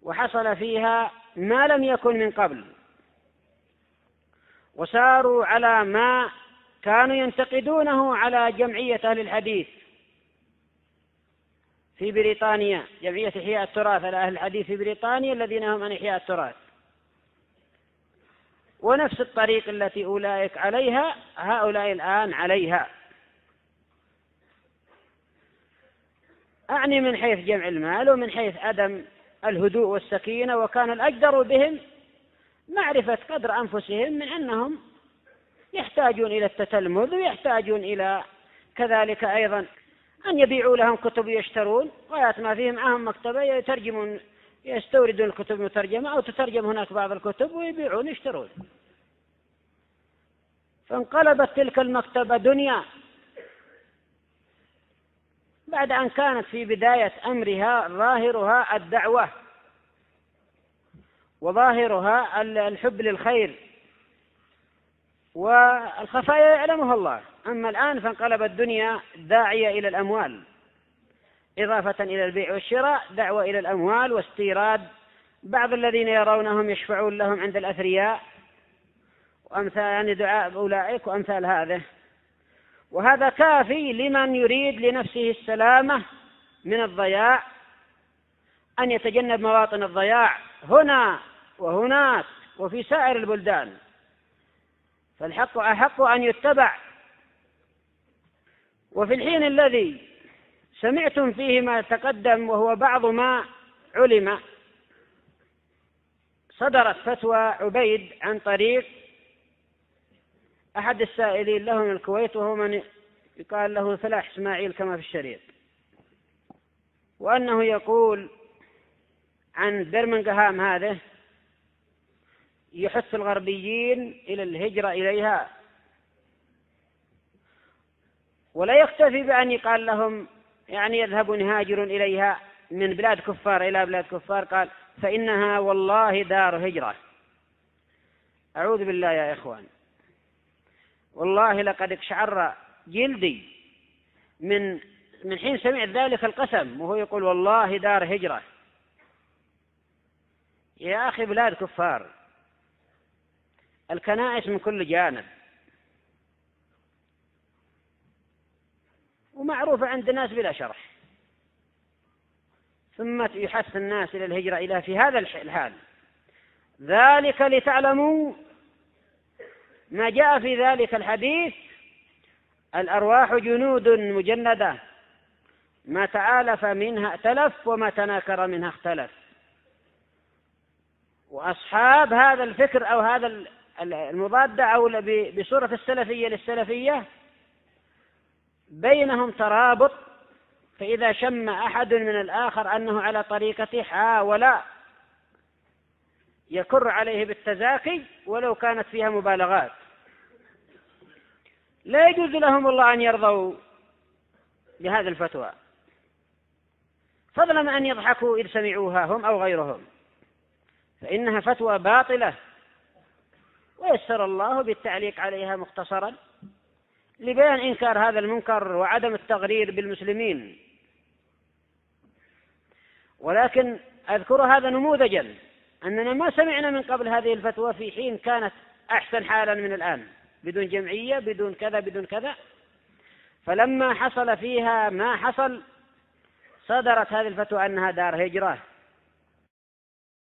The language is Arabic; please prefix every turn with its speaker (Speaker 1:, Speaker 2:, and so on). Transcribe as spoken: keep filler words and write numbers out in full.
Speaker 1: وحصل فيها ما لم يكن من قبل، وساروا على ما كانوا ينتقدونه على جمعية أهل الحديث في بريطانيا، جمعية إحياء التراث على أهل الحديث في بريطانيا الذين هم عن إحياء التراث، ونفس الطريق التي أولئك عليها هؤلاء الآن عليها. أعني من حيث جمع المال ومن حيث عدم الهدوء والسكينة، وكان الأقدر بهم معرفة قدر أنفسهم من أنهم يحتاجون إلى التتلمذ، ويحتاجون إلى كذلك أيضا أن يبيعوا لهم كتب يشترون، ويات ما فيهم معهم مكتبة يترجمون، يستوردون الكتب مترجمة أو تترجم هناك بعض الكتب ويبيعون يشترون. فانقلبت تلك المكتبة دنيا بعد أن كانت في بداية أمرها ظاهرها الدعوة وظاهرها الحب للخير والخفايا يعلمها الله. أما الآن فانقلبت الدنيا داعية إلى الأموال، إضافة إلى البيع والشراء دعوة إلى الأموال واستيراد بعض الذين يرونهم يشفعون لهم عند الأثرياء وأمثال يعني دعاء أولئك وأمثال هذا. وهذا كافي لمن يريد لنفسه السلامة من الضياع أن يتجنب مواطن الضياع هنا وهناك وفي سائر البلدان، فالحق أحق أن يتبع. وفي الحين الذي سمعتم فيه ما تقدم وهو بعض ما علم، صدرت فتوى عبيد عن طريق أحد السائلين له من الكويت، وهو من يقال له فلاح إسماعيل كما في الشريط، وأنه يقول عن برمنغهام هذه يحث الغربيين إلى الهجرة إليها، ولا يكتفي بأن يقال لهم يعني يذهبون يهاجرون إليها من بلاد كفار إلى بلاد كفار، قال فإنها والله دار هجرة. أعوذ بالله يا إخوان، والله لقد اقشعر جلدي من من حين سمعت ذلك القسم وهو يقول والله دار هجرة. يا أخي بلاد كفار، الكنائس من كل جانب ومعروفة عند الناس بلا شرح، ثم يحث الناس إلى الهجرة إلى في هذا الحال. ذلك لتعلموا ما جاء في ذلك الحديث: الأرواح جنود مجندة، ما تعالف منها ائتلف وما تناكر منها اختلف. وأصحاب هذا الفكر أو هذا المضادة أو بصورة السلفية للسلفية بينهم ترابط، فإذا شم أحد من الآخر أنه على طريقته حاول يكر عليه بالتزاكي ولو كانت فيها مبالغات. لا يجوز لهم الله أن يرضوا بهذه الفتوى، فضلا عن أن يضحكوا إذ سمعوها هم أو غيرهم، فإنها فتوى باطلة، ويسر الله بالتعليق عليها مختصرا لبيان إنكار هذا المنكر وعدم التغرير بالمسلمين. ولكن أذكر هذا نموذجا أننا ما سمعنا من قبل هذه الفتوى في حين كانت أحسن حالا من الآن، بدون جمعية بدون كذا بدون كذا. فلما حصل فيها ما حصل صدرت هذه الفتوى أنها دار هجرة،